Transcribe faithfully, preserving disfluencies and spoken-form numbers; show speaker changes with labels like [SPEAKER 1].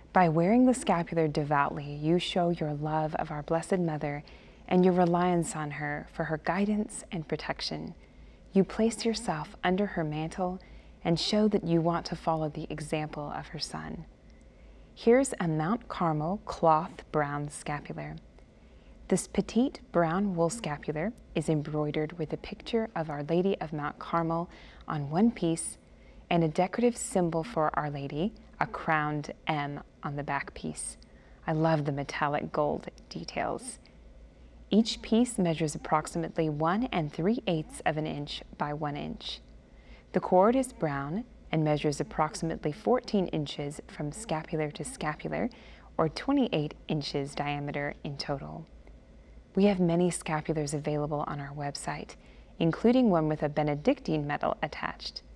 [SPEAKER 1] By wearing the scapular devoutly, you show your love of our Blessed Mother and your reliance on her for her guidance and protection. You place yourself under her mantle and show that you want to follow the example of her Son. Here's a Mount Carmel cloth brown scapular. This petite brown wool scapular is embroidered with a picture of Our Lady of Mount Carmel on one piece and a decorative symbol for Our Lady, a crowned M on the back piece. I love the metallic gold details. Each piece measures approximately one and three-eighths of an inch by one inch. The cord is brown and measures approximately fourteen inches from scapular to scapular, or twenty-eight inches diameter in total. We have many scapulars available on our website, including one with a Benedictine medal attached.